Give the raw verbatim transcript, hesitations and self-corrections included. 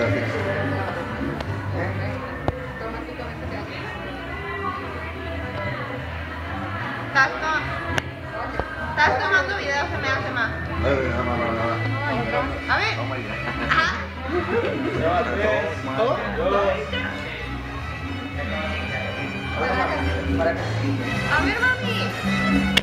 ¿Estás, to ¿Estás tomando video? Se me hace más. A ver. Ajá. A ver, mami.